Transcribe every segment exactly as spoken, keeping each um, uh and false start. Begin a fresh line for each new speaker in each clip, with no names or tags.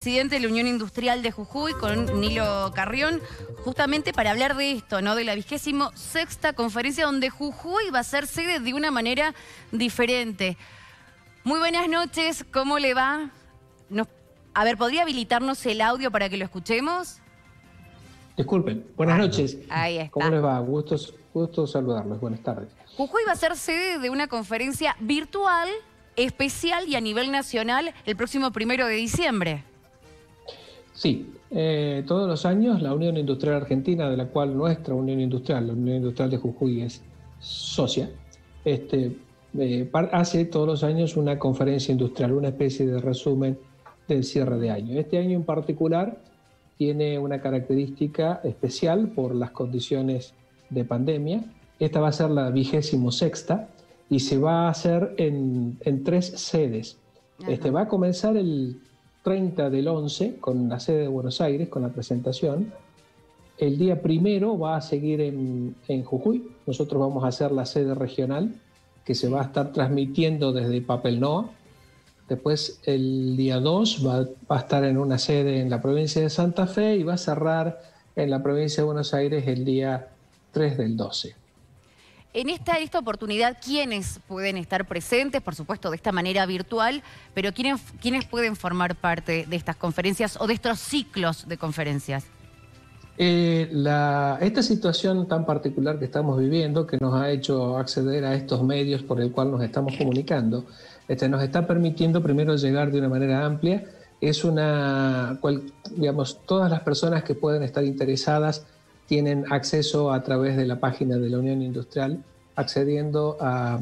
Presidente de la Unión Industrial de Jujuy, con Nilo Carrión, justamente para hablar de esto, ¿no? De la vigésimo sexta conferencia donde Jujuy va a ser sede de una manera diferente. Muy buenas noches, ¿cómo le va? Nos, a ver, ¿podría habilitarnos el audio para que lo escuchemos?
Disculpen, buenas
Ahí,
noches.
ahí está.
¿Cómo les va? Gusto, gusto saludarlos, buenas tardes.
Jujuy va a ser sede de una conferencia virtual, especial y a nivel nacional el próximo primero de diciembre.
Sí, eh, todos los años la Unión Industrial Argentina, de la cual nuestra Unión Industrial, la Unión Industrial de Jujuy, es socia, este, eh, hace todos los años una conferencia industrial, una especie de resumen del cierre de año. Este año en particular tiene una característica especial por las condiciones de pandemia. Esta va a ser la vigésimo sexta y se va a hacer en, en tres sedes. Este, va a comenzar el treinta del once con la sede de Buenos Aires, con la presentación. El día primero va a seguir en, en Jujuy. Nosotros vamos a hacer la sede regional que se va a estar transmitiendo desde Papelnoa. Después el día dos va, va a estar en una sede en la provincia de Santa Fe y va a cerrar en la provincia de Buenos Aires el día tres del doce.
En esta, esta oportunidad, ¿quiénes pueden estar presentes? Por supuesto, de esta manera virtual, pero ¿quiénes, quiénes pueden formar parte de estas conferencias o de estos ciclos de conferencias?
Eh, la, esta situación tan particular que estamos viviendo, que nos ha hecho acceder a estos medios por el cual nos estamos comunicando, este, nos está permitiendo primero llegar de una manera amplia. Es una, cual, digamos, todas las personas que pueden estar interesadas tienen acceso a través de la página de la Unión Industrial, accediendo a,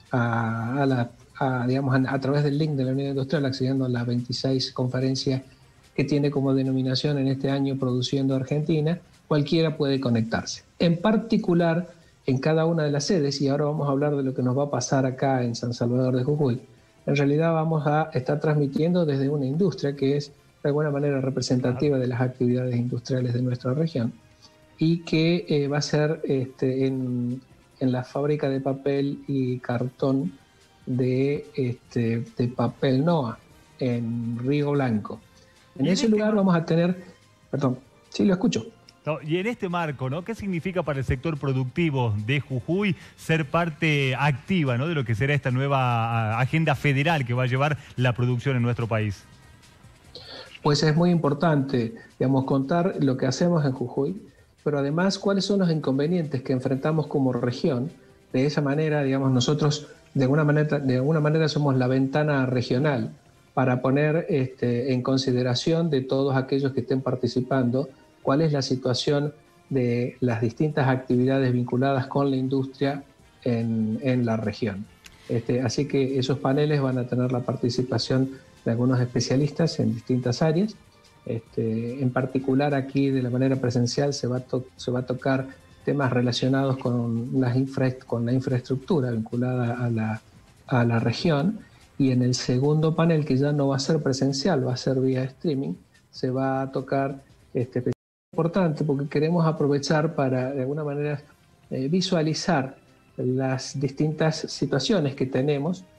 a, a, la, a, digamos, a, a través del link de la Unión Industrial, accediendo a las veintiséis conferencias que tiene como denominación en este año Produciendo Argentina. Cualquiera puede conectarse. En particular, en cada una de las sedes, y ahora vamos a hablar de lo que nos va a pasar acá en San Salvador de Jujuy, en realidad vamos a estar transmitiendo desde una industria que es de alguna manera representativa de las actividades industriales de nuestra región, y que eh, va a ser este, en, en la fábrica de papel y cartón de, este, de Papelnoa, en Río Blanco. En ese lugar vamos a tener... Perdón, sí, lo escucho.
No, y en este marco, ¿no? ¿Qué significa para el sector productivo de Jujuy ser parte activa, ¿no?, de lo que será esta nueva agenda federal que va a llevar la producción en nuestro país?
Pues es muy importante, digamos, contar lo que hacemos en Jujuy, pero además cuáles son los inconvenientes que enfrentamos como región. De esa manera, digamos, nosotros de alguna manera, de alguna manera somos la ventana regional para poner este, en consideración de todos aquellos que estén participando cuál es la situación de las distintas actividades vinculadas con la industria en, en la región. Este, así que esos paneles van a tener la participación de algunos especialistas en distintas áreas. Este, en particular aquí de la manera presencial se va, a to se va a tocar temas relacionados con, las infra con la infraestructura vinculada a la, a la región, y en el segundo panel, que ya no va a ser presencial, va a ser vía streaming, se va a tocar este, importante porque queremos aprovechar para de alguna manera eh, visualizar las distintas situaciones que tenemos